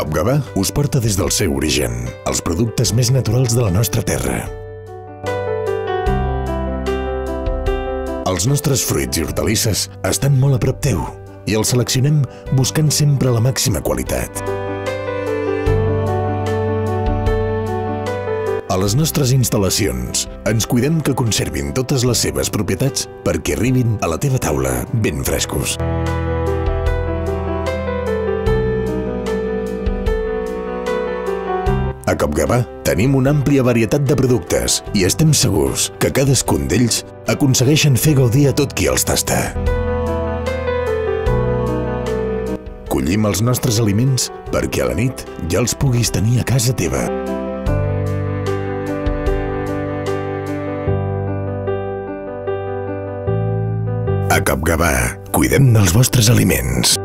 Capgavà us porta des del seu origen els productes més naturals de la nostra terra. Els nostres fruits i hortalisses estan molt a prop teu i els seleccionem buscant sempre la màxima qualitat. A les nostres instal·lacions ens cuidem que conservin totes les seves propietats perquè arribin a la teva taula ben frescos. A Capgavà tenim una àmplia varietat de productes i estem segurs que cadascun d'ells aconsegueixen fer gaudir a tot qui els tasta. Collim els nostres aliments perquè a la nit ja els puguis tenir a casa teva. A Capgavà, cuidem dels vostres aliments.